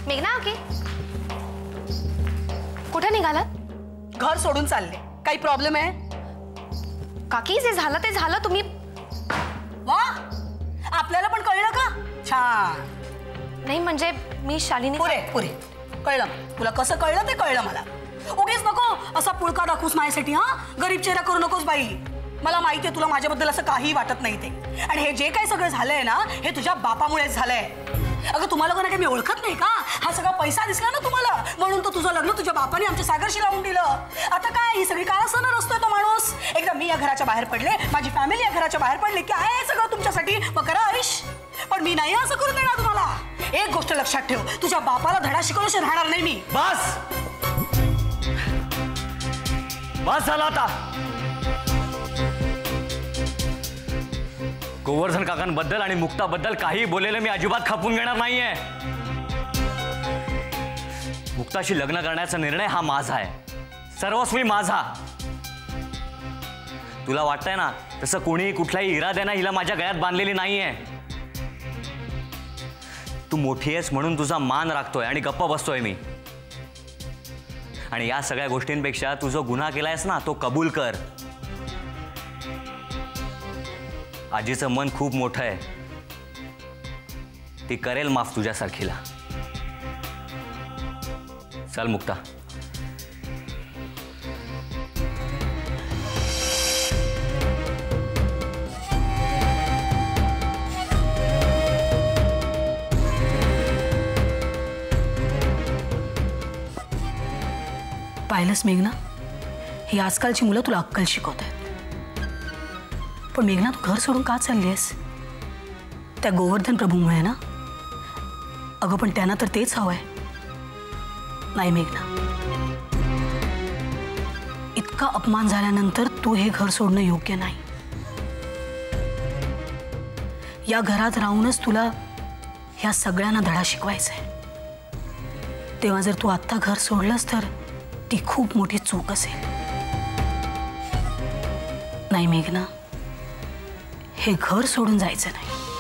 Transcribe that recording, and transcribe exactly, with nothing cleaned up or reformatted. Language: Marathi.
मेघना की कुठे निघालात? घर सोडून चालले. काही प्रॉब्लेम आहे? काकी जे झालं ते झालं. तुम्ही वा, आपल्याला पण कळलं का? छान. नाही म्हणजे मी शालिनी. पुरे पुरे कळलं. तुला कसं कळलं ते कळलं मला. उगीच नको असा पुळका दाखवूस माझ्यासाठी. हा, गरीब चेहरा करू नकोस बाई. मला माहिती आहे तुला माझ्याबद्दल असं काही वाटत नाही ते. आणि हे जे काही सगळं झालंय ना, हे तुझ्या बापामुळेच झालंय. अगं तुम्हाला कोणा काही मी ओळखत नाही का? हा सगळा पैसा दिसला ना तुम्हाला, म्हणून तो तुझं लग्न तुझ्या बापाने आमच्या सागरशी लावून दिलं. आता काय ही सगळी काळ सण असतोय तो माणूस. एकदा मी या घराच्या बाहेर पडले, माझी फॅमिली या घराच्या बाहेर पडले की आहे सगळं तुमच्यासाठी. मग करा आयुष. पण मी नाही असं करून देणार तुम्हाला. एक गोष्ट लक्षात ठेव, तुझ्या बापाला धडा शिकवल्याशी राहणार नाही मी. बस बस झाला आता. गोवर्धन काकांबद्दल आणि मुक्ताबद्दल काही बोलेलं मी अजिबात खपून घेणार नाहीये. मुक्ताशी लग्न करण्याचा निर्णय हा माझा आहे, सर्वस्वी माझा. तुला वाटतंय ना तसं कोणीही कुठल्याही इराद्यानं हिला माझ्या गळ्यात बांधलेली नाहीये. तू मोठी आहेस म्हणून तुझा मान राखतोय आणि गप्प बसतोय मी. आणि या सगळ्या गोष्टींपेक्षा तू जो गुन्हा केलायस ना तो कबूल कर. आजीचं मन खूप मोठं आहे, ती करेल माफ तुझ्यासारखीला. चल मुक्ता. पाहिलंस मेघना, ही आजकालची मुलं तुला अक्कल शिकवत आहेत. पण मेघना तू घर सोडून का चालली आहेस? त्या गोवर्धन प्रभूमुळे ना? अगं पण त्यांना तर तेच हवंय. नाही मेघना, इतका अपमान झाल्यानंतर तू हे घर सोडणं योग्य नाही. या घरात राहूनच तुला ह्या सगळ्यांना धडा शिकवायचा आहे. तेव्हा जर तू आत्ता घर सोडलंस तर ती खूप मोठी चूक असेल. नाही मेघना, हे घर सोडून जायचं नाही.